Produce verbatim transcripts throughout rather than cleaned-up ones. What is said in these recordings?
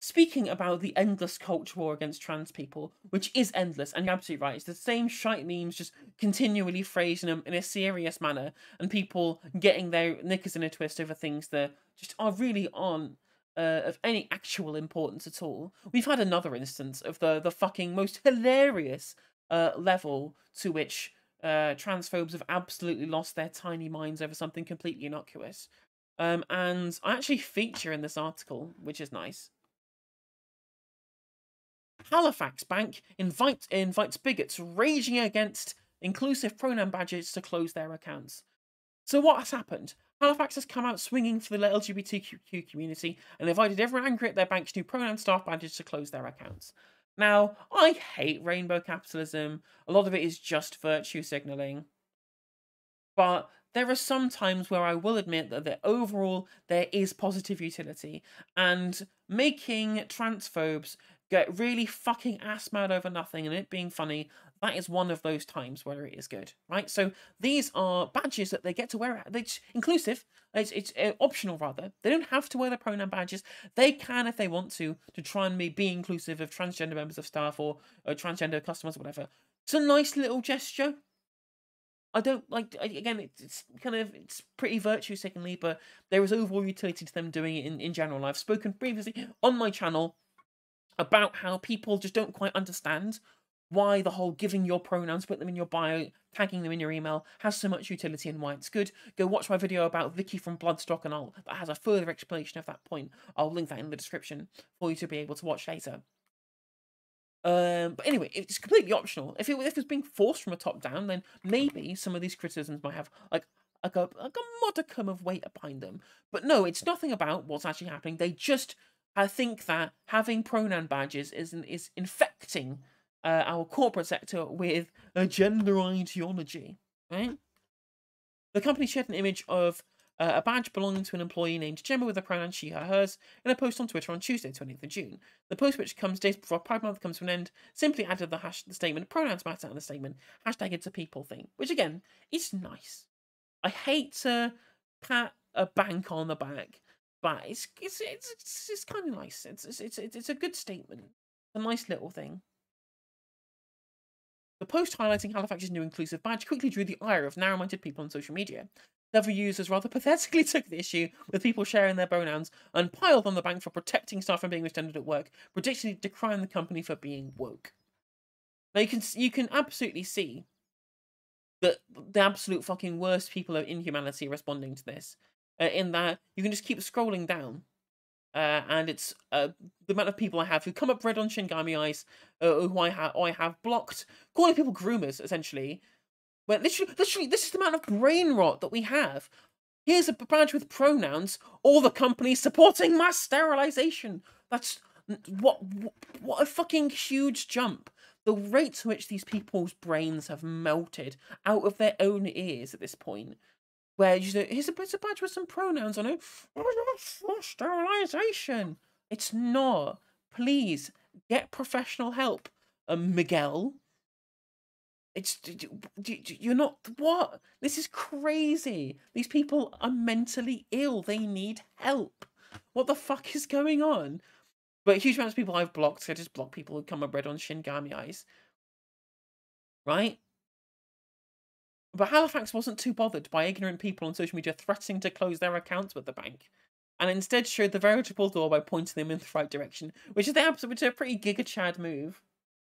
speaking about the endless culture war against trans people, which is endless, and you're absolutely right, it's the same shite memes, just continually phrasing them in a serious manner, and people getting their knickers in a twist over things that just are really aren't uh, of any actual importance at all. We've had another instance of the the fucking most hilarious uh, level to which uh, transphobes have absolutely lost their tiny minds over something completely innocuous. Um, and I actually feature in this article, which is nice. Halifax Bank invite, invites bigots raging against inclusive pronoun badges to close their accounts. So what has happened? Halifax has come out swinging for the L G B T Q community and invited everyone angry at their bank's new pronoun staff badges to close their accounts. Now, I hate rainbow capitalism. A lot of it is just virtue signalling. But there are some times where I will admit that, that overall there is positive utility, and making transphobes get really fucking ass mad over nothing and it being funny, that is one of those times where it is good, right? So these are badges that they get to wear. It's inclusive. It's, it's uh, optional, rather. They don't have to wear the pronoun badges. They can, if they want to, to try and be, be inclusive of transgender members of staff or, or transgender customers or whatever. It's a nice little gesture. I don't like, again, it's kind of, it's pretty virtue signally, but there is overall utility to them doing it in, in general. I've spoken previously on my channel about how people just don't quite understand why the whole giving your pronouns, put them in your bio, tagging them in your email has so much utility and why it's good. Go watch my video about Vicky from Bloodstock and I'll, that has a further explanation of that point. I'll link that in the description for you to be able to watch later. Um, but anyway, it's completely optional. If it, if it's being forced from a top down, then maybe some of these criticisms might have like, like, a, like a modicum of weight behind them. But no, it's nothing about what's actually happening. They just I think that having pronoun badges is, is infecting uh, our corporate sector with a gender ideology, right? The company shared an image of uh, a badge belonging to an employee named Gemma with the pronoun she, her, hers in a post on Twitter on Tuesday, twentieth of June. The post, which comes days before Pride Month comes to an end, simply added the, hash, the statement, pronouns matter, and the statement, hashtag it's a people thing, which again, is nice. I hate to pat a bank on the back, but it's it's it's it's, it's kind of nice. It's, it's it's it's a good statement. It's a nice little thing. The post highlighting Halifax's new inclusive badge quickly drew the ire of narrow-minded people on social media. Several users rather pathetically took the issue with people sharing their pronouns and piled on the bank for protecting staff from being misgendered at work, predictably decrying the company for being woke. Now you can you can absolutely see that the absolute fucking worst people of inhumanity responding to this, uh, in that you can just keep scrolling down. Uh, and it's uh, the amount of people I have who come up red on Shingami Eyes, uh, who I, ha I have blocked, calling people groomers, essentially. Where literally, literally, this is the amount of brain rot that we have. Here's a badge with pronouns, all the companies supporting mass sterilization. That's, what, what a fucking huge jump. The rate to which these people's brains have melted out of their own ears at this point. Where you say, here's a, it's a badge with some pronouns on it. Sterilization. It's not. Please get professional help, um, Miguel. It's you're not what? This is crazy. These people are mentally ill. They need help. What the fuck is going on? But huge amounts of people I've blocked. So I just block people who come up red on Shingami Eyes. Right? But Halifax wasn't too bothered by ignorant people on social media threatening to close their accounts with the bank, and instead showed the veritable door by pointing them in the right direction, which is the absolute, which is a pretty Giga Chad move.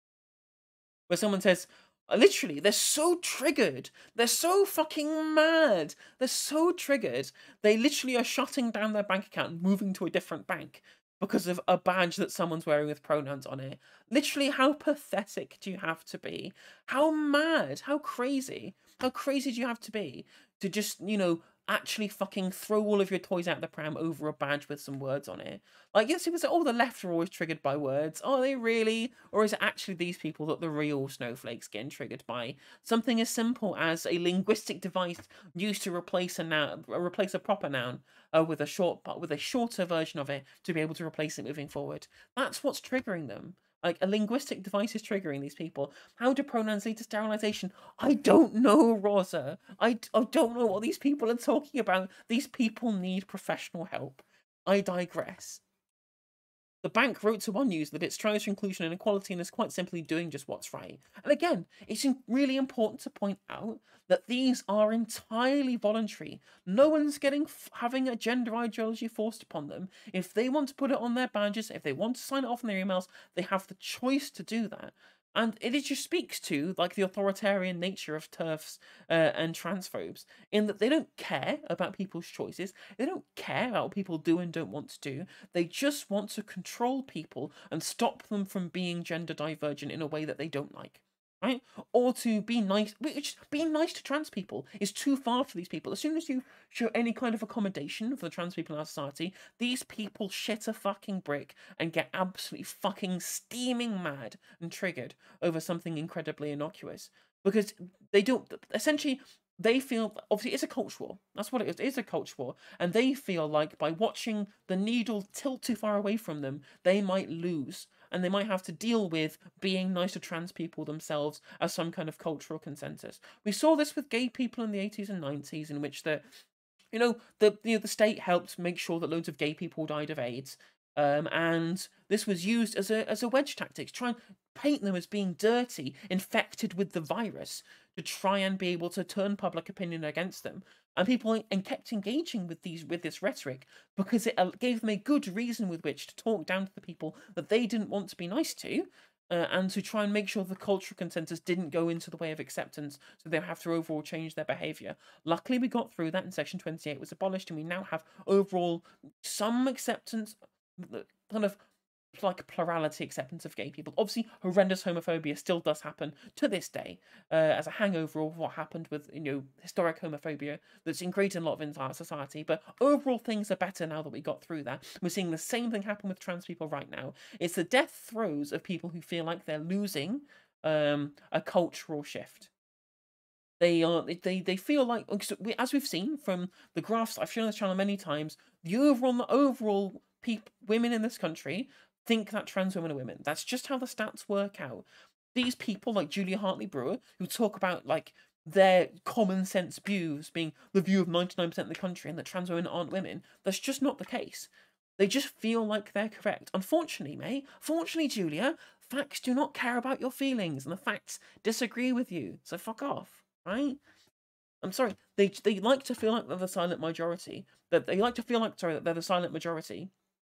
Where someone says, literally, they're so triggered, they're so fucking mad, they're so triggered, they literally are shutting down their bank account and moving to a different bank because of a badge that someone's wearing with pronouns on it. Literally, how pathetic do you have to be? How mad? How crazy? How crazy do you have to be to just, you know, actually fucking throw all of your toys out the pram over a badge with some words on it? Like, yes, it was, oh, the left are always triggered by words. Are they really? Or is it actually these people that the real snowflakes getting triggered by something as simple as a linguistic device used to replace a noun, replace a proper noun uh, with a short, with a shorter version of it to be able to replace it moving forward? That's what's triggering them. Like, a linguistic device is triggering these people. How do pronouns lead to sterilization? I don't know, Rosa. I, I don't know what these people are talking about. These people need professional help. I digress. The bank wrote to One News that it strives for inclusion and equality and is quite simply doing just what's right. And again, it's really important to point out that these are entirely voluntary. No one's getting having a gender ideology forced upon them. If they want to put it on their badges, if they want to sign it off in their emails, they have the choice to do that. And it just speaks to like the authoritarian nature of TERFs uh, and transphobes, in that they don't care about people's choices. They don't care about what people do and don't want to do. They just want to control people and stop them from being gender divergent in a way that they don't like. Right? Or to be nice, which being nice to trans people is too far for these people. As soon as you show any kind of accommodation for the trans people in our society, these people shit a fucking brick and get absolutely fucking steaming mad and triggered over something incredibly innocuous. Because they don't, essentially, they feel, obviously, it's a culture war. That's what it is. It is a culture war. And they feel like by watching the needle tilt too far away from them, they might lose. And they might have to deal with being nice to trans people themselves as some kind of cultural consensus. We saw this with gay people in the eighties and nineties, in which the, you know, the you know, the state helped make sure that loads of gay people died of AIDS, um, and this was used as a as a wedge tactic, to try and paint them as being dirty, infected with the virus, to try and be able to turn public opinion against them. And people and kept engaging with these with this rhetoric because it gave them a good reason with which to talk down to the people that they didn't want to be nice to, uh, and to try and make sure the cultural consensus didn't go into the way of acceptance, so they have to overall change their behaviour. Luckily, we got through that, and Section twenty-eight was abolished, and we now have overall some acceptance, kind of like plurality acceptance of gay people. Obviously, horrendous homophobia still does happen to this day, uh, as a hangover of what happened with, you know, historic homophobia that's ingrained in a lot of entire society. But overall, things are better now that we got through that. We're seeing the same thing happen with trans people right now. It's the death throes of people who feel like they're losing um, a cultural shift. They are they they feel like, as we've seen from the graphs I've shown on this channel many times, the overall the overall people women in this country think that trans women are women. That's just how the stats work out. These people like Julia Hartley-Brewer, who talk about like their common sense views being the view of ninety-nine percent of the country and that trans women aren't women, that's just not the case. They just feel like they're correct. Unfortunately, mate, fortunately, Julia, facts do not care about your feelings and the facts disagree with you. So fuck off, right? I'm sorry. They they like to feel like they're the silent majority. That they like to feel like sorry that they're the silent majority.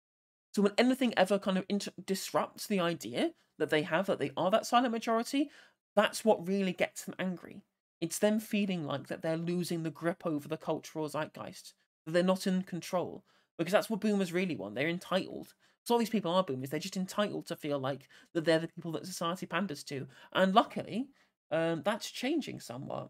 So when anything ever kind of inter disrupts the idea that they have that they are that silent majority, that's what really gets them angry. It's them feeling like that they're losing the grip over the cultural zeitgeist, that they're not in control, because that's what boomers really want. They're entitled. So all these people are boomers. They're just entitled to feel like that they're the people that society panders to. And luckily, um, that's changing somewhat.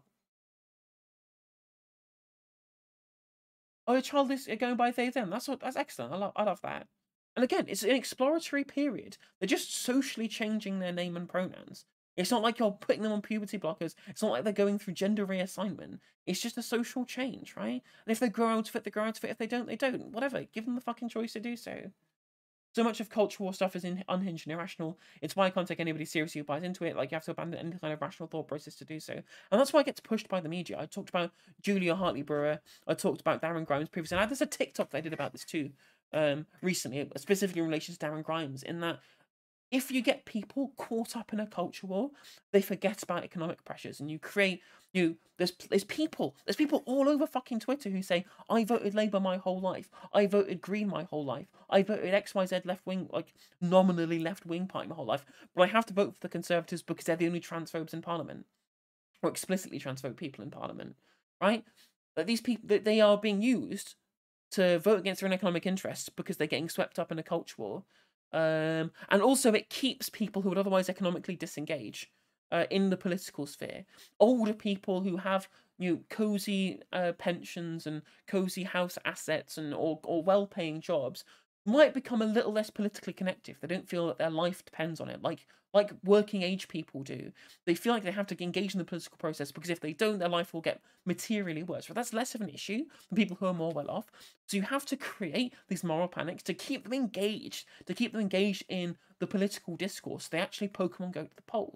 Oh, your child is going by they them. That's what, that's excellent. I love I love that. And again, it's an exploratory period. They're just socially changing their name and pronouns. It's not like you're putting them on puberty blockers. It's not like they're going through gender reassignment. It's just a social change, right? And if they grow out of it, they grow out of it. If they don't, they don't. Whatever. Give them the fucking choice to do so. So much of culture war stuff is in, unhinged and irrational. It's why I can't take anybody seriously who buys into it. Like, you have to abandon any kind of rational thought process to do so. And that's why it gets pushed by the media. I talked about Julia Hartley-Brewer. I talked about Darren Grimes previously. And there's a TikTok that I did about this too, um, recently, specifically in relation to Darren Grimes, in that if you get people caught up in a culture war, they forget about economic pressures, and you create you there's there's people there's people all over fucking Twitter who say, I voted Labour my whole life, I voted Green my whole life, I voted X Y Z left wing, like nominally left wing party my whole life, but I have to vote for the Conservatives because they're the only transphobes in Parliament, or explicitly transphobe people in Parliament, right? But these people, they are being used to vote against their own economic interests because they're getting swept up in a culture war. Um, and also it keeps people who would otherwise economically disengage uh, in the political sphere. Older people who have, you know, cozy uh, pensions and cozy house assets and or, or well-paying jobs might become a little less politically connected. They don't feel that their life depends on it, like like working age people do. They feel like they have to engage in the political process because if they don't, their life will get materially worse. But that's less of an issue for people who are more well off. So you have to create these moral panics to keep them engaged, to keep them engaged in the political discourse. They actually Pokemon go to the polls,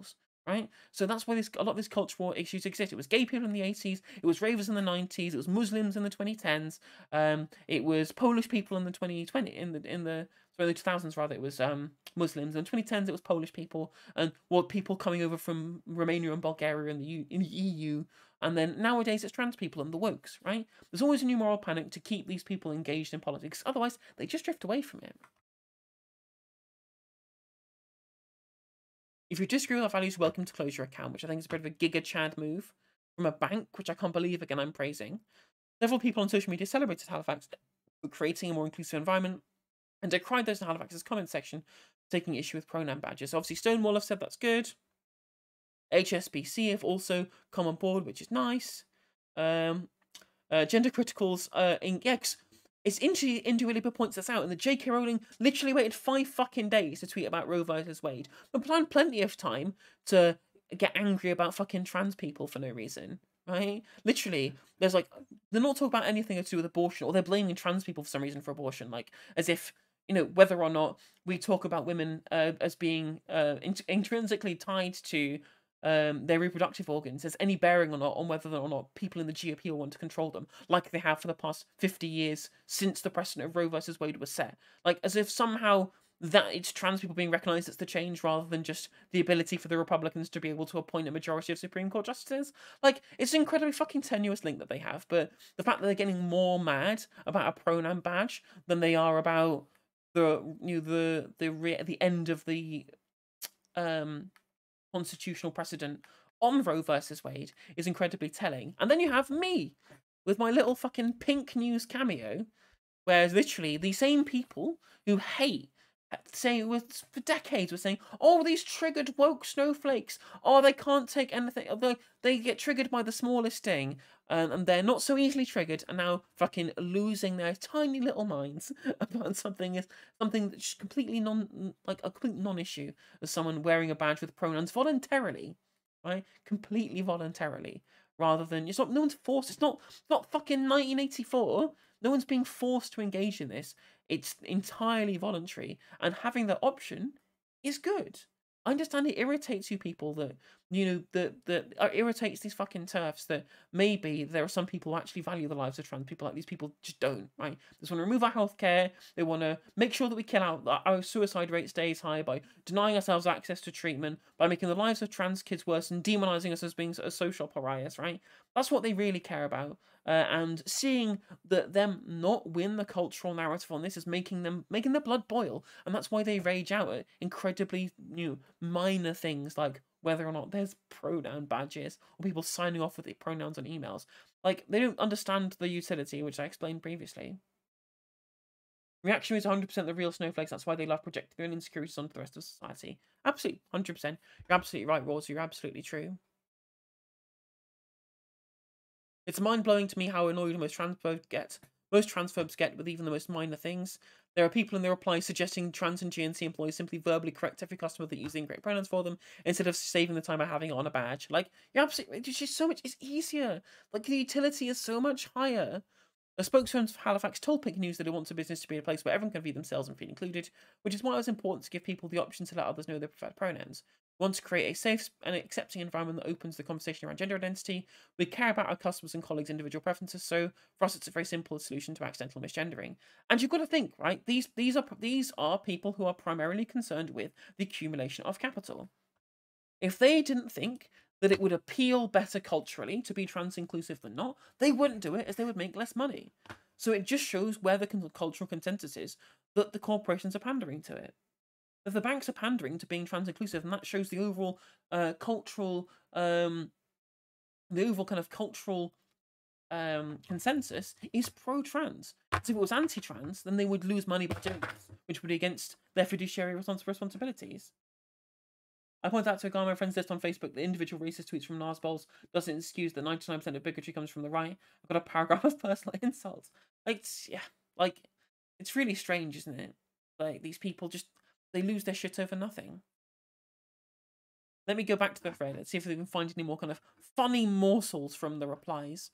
right? So that's why this a lot of these cultural issues exist. It was gay people in the eighties, it was ravers in the nineties, it was Muslims in the twenty tens, um, it was Polish people in the twenty twenty in the in the sorry, the two thousands rather. It was um Muslims in the twenty tens. It was Polish people and what people coming over from Romania and Bulgaria in the U, in the E U. And then nowadays it's trans people and the wokes, right? There's always a new moral panic to keep these people engaged in politics. Otherwise, they just drift away from it. If you disagree with our values, welcome to close your account, which I think is a bit of a Giga Chad move from a bank, which I can't believe, again, I'm praising. Several people on social media celebrated Halifax for creating a more inclusive environment and decried those in Halifax's comment section taking issue with pronoun badges. Obviously, Stonewall have said that's good. H S B C have also come on board, which is nice. Um, uh, gender criticals, uh, in, yeah, it's Indy Indy points this out, and the J K Rowling literally waited five fucking days to tweet about Roe versus Wade, but planned plenty of time to get angry about fucking trans people for no reason, right? Literally, there's like they're not talking about anything to do with abortion, or they're blaming trans people for some reason for abortion, like as if you know whether or not we talk about women uh, as being uh, int- intrinsically tied to um, their reproductive organs has any bearing or not on whether or not people in the G O P will want to control them, like they have for the past fifty years since the precedent of Roe versus Wade was set. Like, as if somehow that it's trans people being recognised as the change rather than just the ability for the Republicans to be able to appoint a majority of Supreme Court justices. Like, it's an incredibly fucking tenuous link that they have, but the fact that they're getting more mad about a pronoun badge than they are about the you know, the the re- the end of the um constitutional precedent on Roe versus Wade is incredibly telling. And then you have me with my little fucking pink news cameo, whereas literally the same people who hate saying with for decades were saying, "Oh, these triggered woke snowflakes. Oh, they can't take anything. They they get triggered by the smallest thing, um, and they're not so easily triggered." And now fucking losing their tiny little minds about something is something that's completely non like a complete non-issue as someone wearing a badge with pronouns voluntarily, right? Completely voluntarily, rather than it's not no one's forced. It's not not fucking nineteen eighty-four. No one's being forced to engage in this. It's entirely voluntary, and having that option is good. I understand it irritates you people that you know that that uh, irritates these fucking turfs that maybe there are some people who actually value the lives of trans people. Like these people just don't, right? They just want to remove our healthcare. They want to make sure that we kill out that our suicide rate stays high by denying ourselves access to treatment, by making the lives of trans kids worse and demonizing us as being as social pariahs, right? That's what they really care about. Uh, and seeing that them not win the cultural narrative on this is making them making their blood boil, and that's why they rage out at incredibly you know minor things like whether or not there's pronoun badges or people signing off with the pronouns on emails. Like they don't understand the utility, which I explained previously. Reaction is one hundred percent the real snowflakes. That's why they love projecting their own insecurities onto the rest of society. Absolutely, one hundred percent. You're absolutely right, Rosa. You're absolutely true. It's mind-blowing to me how annoyed most transphobes get. Most transphobes get with even the most minor things. There are people in their replies suggesting trans and G N C employees simply verbally correct every customer that uses incorrect pronouns for them instead of saving the time by having it on a badge. Like, you're absolutely, it's just so much, it's easier. Like, the utility is so much higher. A spokesperson for Halifax told Pink News that it wants a business to be a place where everyone can be themselves and feel included, which is why it was important to give people the option to let others know their preferred pronouns. We want to create a safe and accepting environment that opens the conversation around gender identity. We care about our customers' and colleagues' individual preferences, so for us, it's a very simple solution to accidental misgendering. And you've got to think, right? These these are these are people who are primarily concerned with the accumulation of capital. If they didn't think that it would appeal better culturally to be trans inclusive than not, they wouldn't do it as they would make less money. So it just shows where the cultural consensus is that the corporations are pandering to it. If the banks are pandering to being trans inclusive, and that shows the overall uh, cultural, um, the overall kind of cultural um, consensus is pro-trans. So if it was anti-trans, then they would lose money by doing this, which would be against their fiduciary responsibilities. I pointed out to a guy on my friends list on Facebook that individual racist tweets from Narsbols doesn't excuse that ninety-nine percent of bigotry comes from the right. I've got a paragraph of personal insults. Like, it's, yeah, like, it's really strange, isn't it? Like, these people just, they lose their shit over nothing. Let me go back to the thread and see if we can find any more kind of funny morsels from the replies.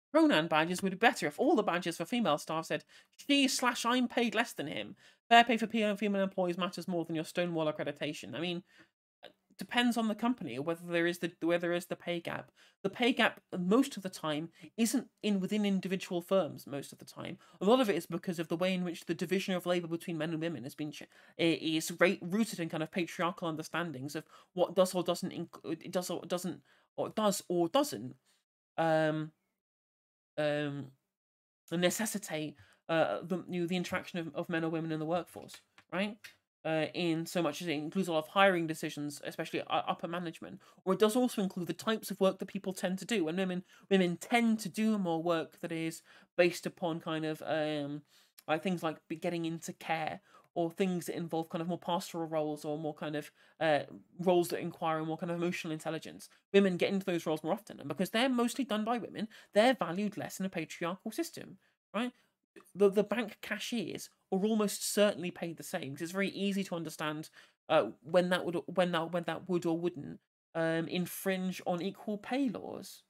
Pronoun badges would be better if all the badges for female staff said she slash I'm paid less than him. Fair pay for female employees matters more than your Stonewall accreditation. I mean, depends on the company whether there is the whether there is the pay gap. The pay gap most of the time isn't in within individual firms. Most of the time, a lot of it is because of the way in which the division of labor between men and women has been is rooted in kind of patriarchal understandings of what does or doesn't it does or doesn't or does or doesn't um um necessitate uh the you know, the interaction of, of men or women in the workforce, right? Uh, in so much as it includes a lot of hiring decisions, especially upper management, or it does also include the types of work that people tend to do. And women women tend to do more work that is based upon kind of um like things like getting into care, or things that involve kind of more pastoral roles, or more kind of uh roles that require more kind of emotional intelligence. Women get into those roles more often, and because they're mostly done by women, they're valued less in a patriarchal system, right? the the bank cashiers are almost certainly paid the same, because it's very easy to understand uh, when that would when that when that would or wouldn't um, infringe on equal pay laws.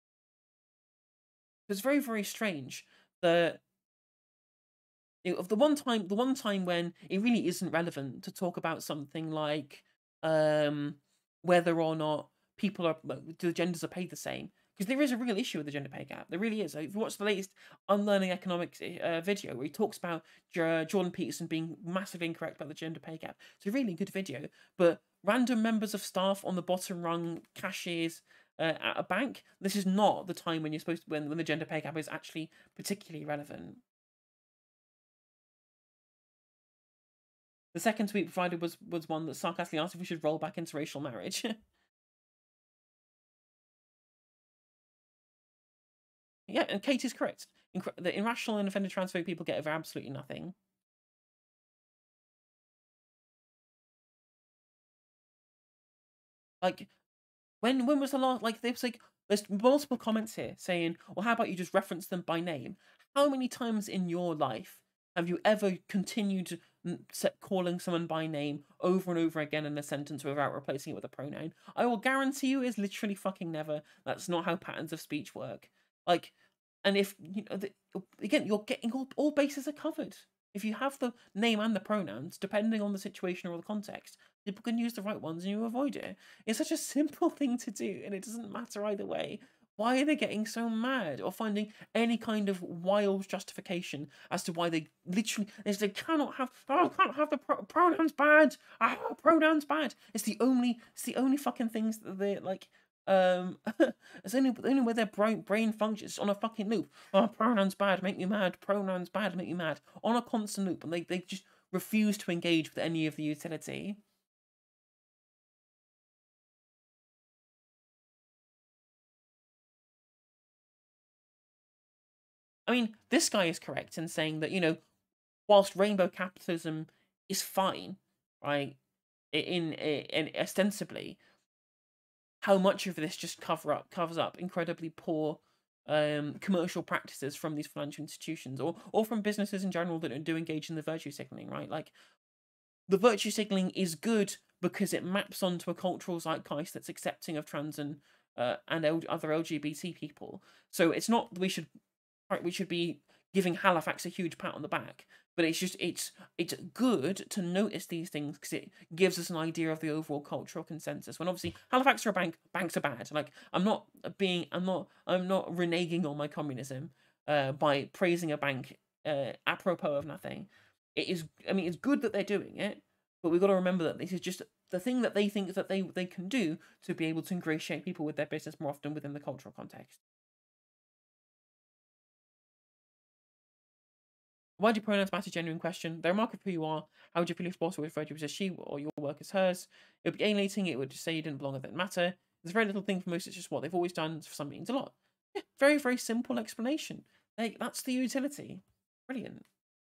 It's very very strange that you know, of the one time the one time when it really isn't relevant to talk about something like um, whether or not people are the genders are paid the same, because there is a real issue with the gender pay gap. There really is. If you watch the latest Unlearning Economics uh, video where he talks about J- Jordan Peterson being massively incorrect about the gender pay gap, it's a really good video. But random members of staff on the bottom rung, cashiers uh, at a bank, this is not the time when you're supposed to, when when the gender pay gap is actually particularly relevant. The second tweet provided was was one that sarcastically asked if we should roll back interracial marriage. Yeah, and Kate is correct. Incre- the irrational and offended transphobic people get over absolutely nothing. Like, when when was the last? Like, there's like there's multiple comments here saying, "Well, how about you just reference them by name?" How many times in your life have you ever continued to n- set calling someone by name over and over again in a sentence without replacing it with a pronoun? I will guarantee you, is literally fucking never. That's not how patterns of speech work. Like, and if you know, the, again, you're getting all, all bases are covered. If you have the name and the pronouns, depending on the situation or the context, people can use the right ones and you avoid it. It's such a simple thing to do, and it doesn't matter either way. Why are they getting so mad or finding any kind of wild justification as to why they literally they cannot have oh I can't have the pro- pronouns bad ah pronouns bad. It's the only it's the only fucking things that they like. Um, it's only only where their brain brain functions on a fucking loop. Oh, pronouns bad, make me mad. Pronouns bad, make me mad. On a constant loop, and they they just refuse to engage with any of the utility. I mean, this guy is correct in saying that, you know, whilst rainbow capitalism is fine, right, in, in, in ostensibly, how much of this just cover up covers up incredibly poor um, commercial practices from these financial institutions, or or from businesses in general that do engage in the virtue signaling, right? Like, the virtue signaling is good because it maps onto a cultural zeitgeist that's accepting of trans and uh, and L- other L G B T people. So it's not that we should right, we should be giving Halifax a huge pat on the back, but it's just it's it's good to notice these things because it gives us an idea of the overall cultural consensus. When obviously Halifax are a bank, banks are bad. Like, I'm not being I'm not I'm not reneging on my communism uh, by praising a bank uh, apropos of nothing. It is I mean it's good that they're doing it, but we've got to remember that this is just the thing that they think that they they can do to be able to ingratiate people with their business more often within the cultural context. Why do pronouns matter? Genuine question. They're a mark of who you are. How would you feel if boss would refer to you as she or your work as hers? It would be alienating. It would say you didn't belong. It didn't matter. There's very little thing for most. It's just what they've always done. For some means a lot. Yeah, very very simple explanation. Like, that's the utility. Brilliant.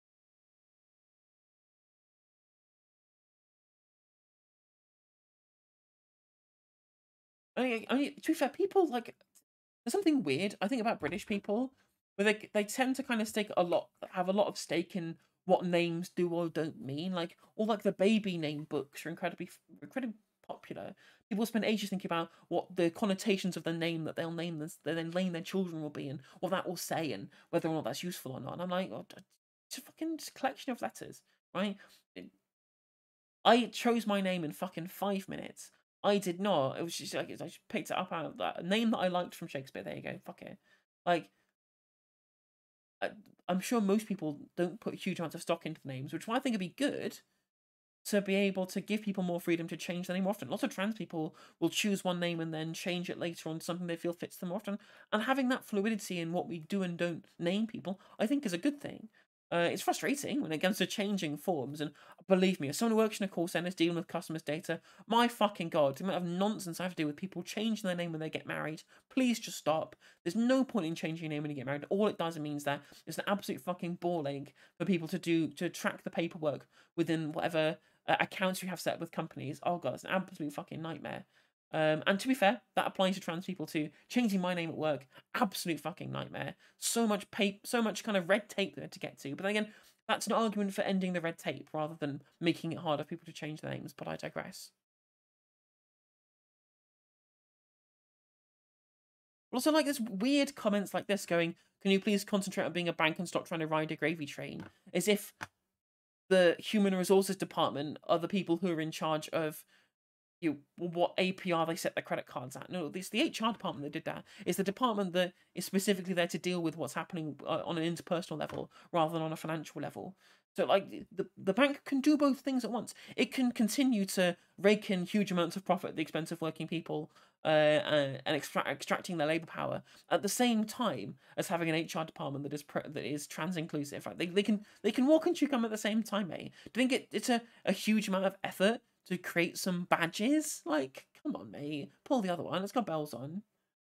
I mean, I mean, to be fair, people like there's something weird I think about British people, where they they tend to kind of stake a lot, have a lot of stake in what names do or don't mean. Like, all like the baby name books are incredibly incredibly popular, people spend ages thinking about what the connotations of the name that they'll name this, they then name their children will be, and what that will say, and whether or not that's useful or not. And I'm like, oh, it's a fucking just collection of letters, right? It, I chose my name in fucking five minutes. I did not. It was just like I just picked it up out of that a name that I liked from Shakespeare. There you go. Fuck it. Like, I, I'm sure most people don't put huge amounts of stock into names, which I think would be good to be able to give people more freedom to change their name often. Lots of trans people will choose one name and then change it later on to something they feel fits them more often. And having that fluidity in what we do and don't name people, I think, is a good thing. Uh, it's frustrating when it comes to changing forms, and believe me, as someone who works in a call centre dealing with customers' data, my fucking god, the amount of nonsense I have to do with people changing their name when they get married, please just stop. There's no point in changing your name when you get married. All it does, it means that it's an absolute fucking ball ache for people to do, to track the paperwork within whatever uh, accounts you have set up with companies. Oh god, it's an absolute fucking nightmare. Um, and to be fair, that applies to trans people too. Changing my name at work, absolute fucking nightmare. So much paper, so much kind of red tape there to get to. But then again, that's an argument for ending the red tape rather than making it harder for people to change their names. But I digress. Also, like, there's weird comments like this going, "Can you please concentrate on being a bank and stop trying to ride a gravy train?" As if the human resources department are the people who are in charge of you what A P R they set their credit cards at. No, it's the H R department that did that. It's the department that is specifically there to deal with what's happening uh, on an interpersonal level rather than on a financial level. So, like, the, the bank can do both things at once. It can continue to rake in huge amounts of profit at the expense of working people uh, and, and extract, extracting their labour power at the same time as having an H R department that is pre- that is trans inclusive. Right? They, they can they can walk and chew gum at the same time, mate. Do you think it, it's a, a huge amount of effort to create some badges? Like, come on, mate. Pull the other one. It's got bells on.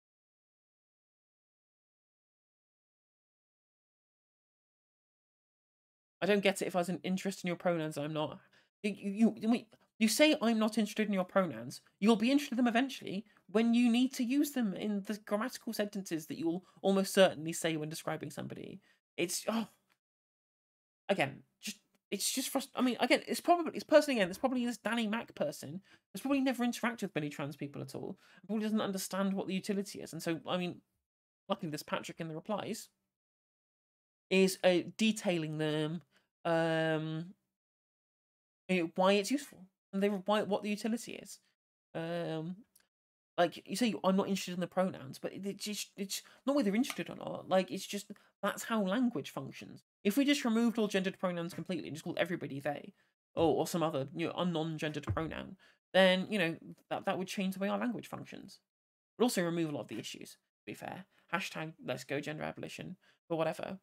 I don't get it if I was an interest in your pronouns and I'm not. You, you, you, you say I'm not interested in your pronouns. You'll be interested in them eventually when you need to use them in the grammatical sentences that you'll almost certainly say when describing somebody. It's, oh, again, just it's just frust- I mean, again, it's probably it's personally again. There's probably this Danny Mac person that's probably never interacted with many trans people at all. Probably doesn't understand what the utility is, and so I mean, luckily there's Patrick in the replies is uh, detailing them, um, you know, why it's useful and they why what the utility is. Um, like you say, I'm not interested in the pronouns, but it's just it's not whether they're interested or not. Like it's just that's how language functions. If we just removed all gendered pronouns completely and just called everybody they, or or some other you know non-gendered pronoun, then you know that that would change the way our language functions. But also remove a lot of the issues. To be fair, hashtag let's go gender abolition, but whatever.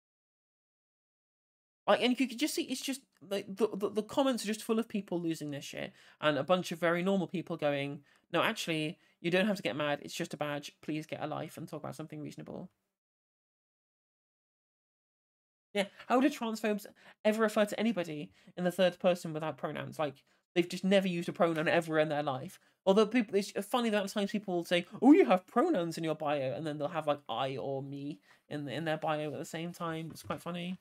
Like, and you could just see it's just like the, the the comments are just full of people losing their shit, and a bunch of very normal people going, "No, actually, you don't have to get mad. It's just a badge. Please get a life and talk about something reasonable." Yeah, how do transphobes ever refer to anybody in the third person without pronouns? Like they've just never used a pronoun ever in their life. Although people, it's funny that times people will say, "Oh, you have pronouns in your bio," and then they'll have like "I" or "me" in in their bio at the same time. It's quite funny.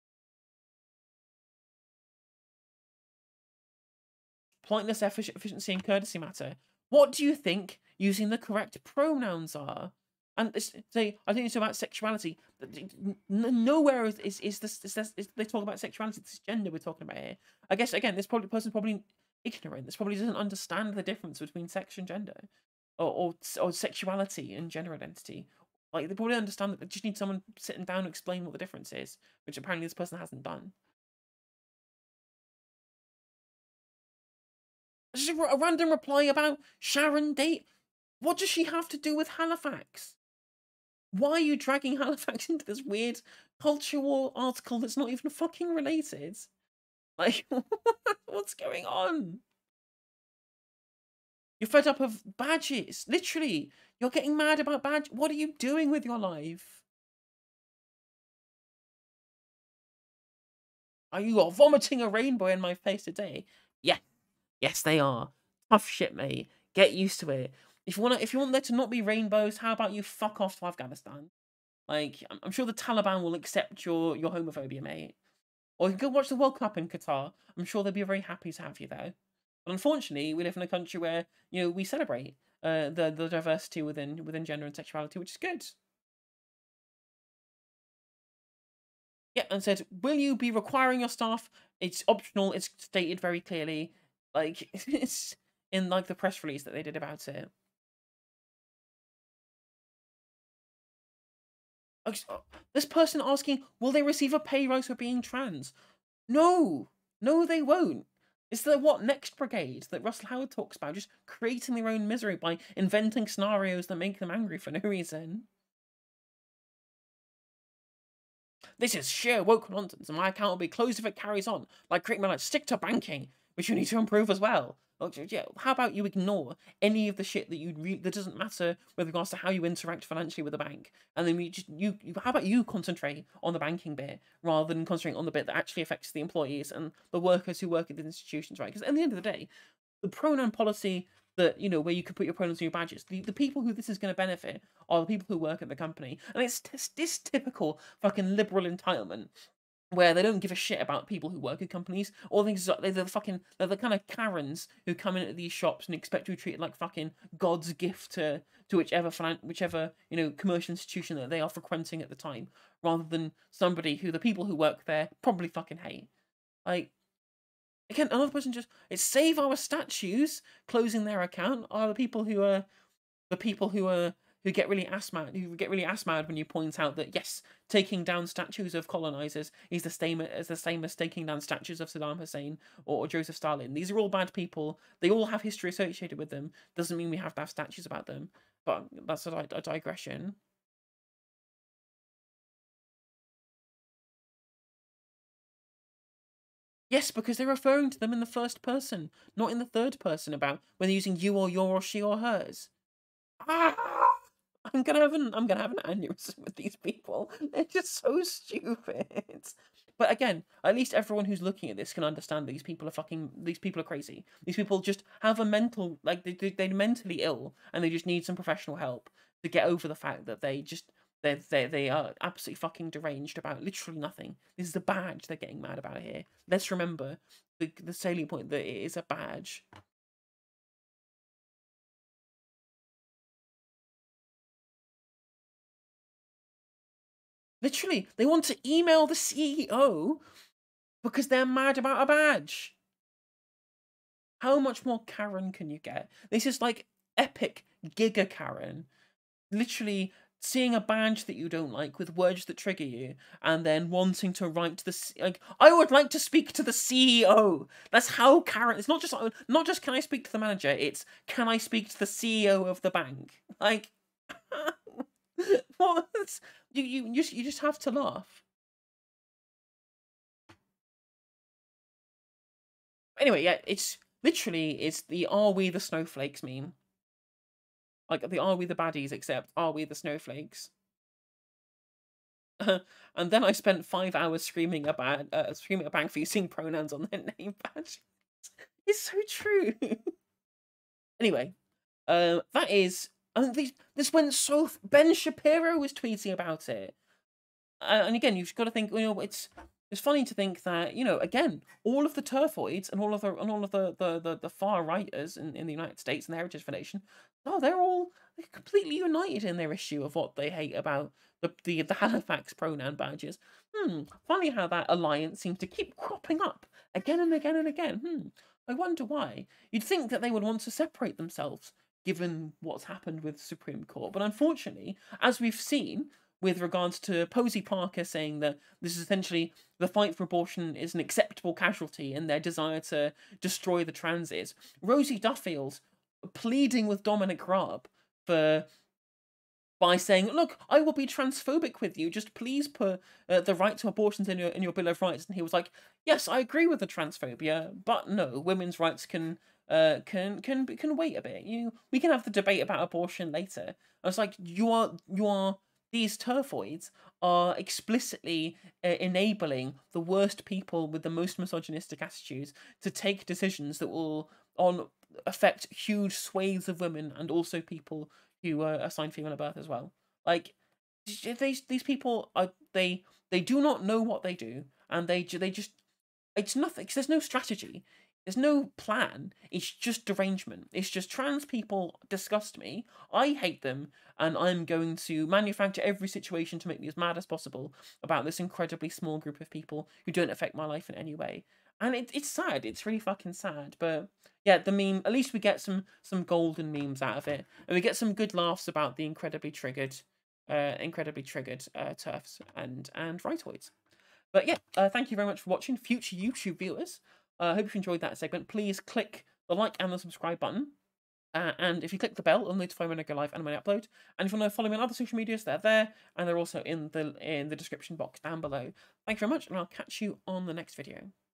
Politeness, efficiency, and courtesy matter. What do you think using the correct pronouns are? And say, I think it's about sexuality. Nowhere is is, is this, is this is they talk about sexuality. This is gender we're talking about here. I guess again, this probably person's probably ignorant. This probably doesn't understand the difference between sex and gender, or or, or sexuality and gender identity. Like they probably understand that they just need someone sitting down to explain what the difference is, which apparently this person hasn't done. Just a, a random reply about Sharon Date. What does she have to do with Halifax? Why are you dragging Halifax into this weird cultural article that's not even fucking related? Like, what's going on? You're fed up of badges. Literally, you're getting mad about badge. What are you doing with your life? Are you all vomiting a rainbow in my face today? Yeah, yes, they are. Tough shit, mate. Get used to it. If you want, if you want there to not be rainbows, how about you fuck off to Afghanistan? Like, I'm, I'm sure the Taliban will accept your your homophobia, mate. Or you can go watch the World Cup in Qatar. I'm sure they'll be very happy to have you there. But unfortunately, we live in a country where, you know, we celebrate uh, the the diversity within within gender and sexuality, which is good. Yeah, and said, will you be requiring your staff? It's optional. It's stated very clearly, like it's in like the press release that they did about it. Ex- uh, This person asking, will they receive a pay rise for being trans? No, no, they won't. It's the what next brigade that Russell Howard talks about, just creating their own misery by inventing scenarios that make them angry for no reason. This is sheer woke nonsense, and my account will be closed if it carries on. Like creating like stick to banking, which you need to improve as well. Yeah, how about you ignore any of the shit that you re- that doesn't matter with regards to how you interact financially with the bank, and then you just you, you how about you concentrate on the banking bit rather than concentrating on the bit that actually affects the employees and the workers who work at the institutions, right? Because at the end of the day, the pronoun policy that, you know, where you can put your pronouns in your badges, the, the people who this is going to benefit are the people who work at the company, and it's this, this typical fucking liberal entitlement where they don't give a shit about people who work at companies. All things they're the fucking they're the kind of Karens who come in at these shops and expect to be treated like fucking God's gift to to whichever finan- whichever you know commercial institution that they are frequenting at the time, rather than somebody who the people who work there probably fucking hate. Like, again, another person just it's save our statues closing their account are the people who are the people who are who get really ass mad who get really ass mad when you point out that yes, taking down statues of colonizers is the same as the same as taking down statues of Saddam Hussein or, or Joseph Stalin. These are all bad people. They all have history associated with them. Doesn't mean we have to have statues about them. But that's a, a digression. Yes, because they're referring to them in the first person, not in the third person about when they're using you or your or she or hers. Ah! I'm gonna have an I'm gonna have an aneurysm with these people. They're just so stupid. But again, at least everyone who's looking at this can understand these people are fucking. These people are crazy. These people just have a mental like they they're mentally ill and they just need some professional help to get over the fact that they just they they they are absolutely fucking deranged about literally nothing. This is the badge they're getting mad about here. Let's remember the the salient point that it is a badge. Literally, they want to email the C E O because they're mad about a badge. How much more Karen can you get? This is like epic Giga Karen. Literally seeing a badge that you don't like with words that trigger you, and then wanting to write to the C- like, I would like to speak to the C E O. That's how Karen. It's not just not just can I speak to the manager. It's can I speak to the C E O of the bank? Like, what? You you you just, you just have to laugh. Anyway, yeah, it's literally it's the "Are we the snowflakes" meme. Like the "Are we the baddies?" except "Are we the snowflakes?" And then I spent five hours screaming about uh, screaming about for using pronouns on their name badge. It's so true. Anyway, uh, that is. I think this, this went so. Ben Shapiro was tweeting about it. Uh, and again, you've got to think. You know, it's it's funny to think that you know, again, all of the turfoids and all of the and all of the the, the, the far righters in, in the United States and the Heritage Foundation, oh, they're all they're completely united in their issue of what they hate about the the, the Halifax pronoun badges. Hmm. Funny how that alliance seems to keep cropping up again and again and again. Hmm. I wonder why. You'd think that they would want to separate themselves, given what's happened with the Supreme Court, but unfortunately, as we've seen with regards to Posey Parker saying that this is essentially the fight for abortion is an acceptable casualty in their desire to destroy the transes. Rosie Duffield pleading with Dominic Raab for by saying, "Look, I will be transphobic with you. Just please put uh, the right to abortions in your in your Bill of Rights." And he was like, "Yes, I agree with the transphobia, but no, women's rights can." Uh, can can can wait a bit. You we can have the debate about abortion later. I was like, you are you are these turfoids are explicitly uh, enabling the worst people with the most misogynistic attitudes to take decisions that will on affect huge swathes of women and also people who uh, assign female at birth as well. Like these these people are they they do not know what they do, and they they just it's nothing. 'Cause there's no strategy. There's no plan. It's just derangement. It's just trans people disgust me. I hate them, and I'm going to manufacture every situation to make me as mad as possible about this incredibly small group of people who don't affect my life in any way. And it, it's sad. It's really fucking sad. But yeah, the meme. At least we get some some golden memes out of it, and we get some good laughs about the incredibly triggered, uh, incredibly triggered uh, turfs and and rightoids. But yeah, uh, thank you very much for watching, future YouTube viewers. I uh, hope you enjoyed that segment. Please click the like and the subscribe button. Uh, and if you click the bell, it'll notify when I go live and when I upload. And if you want to follow me on other social medias, they're there, and they're also in the in the description box down below. Thank you very much, and I'll catch you on the next video.